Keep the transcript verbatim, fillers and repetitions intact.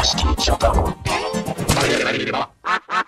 していっちゃった。あれがなければ。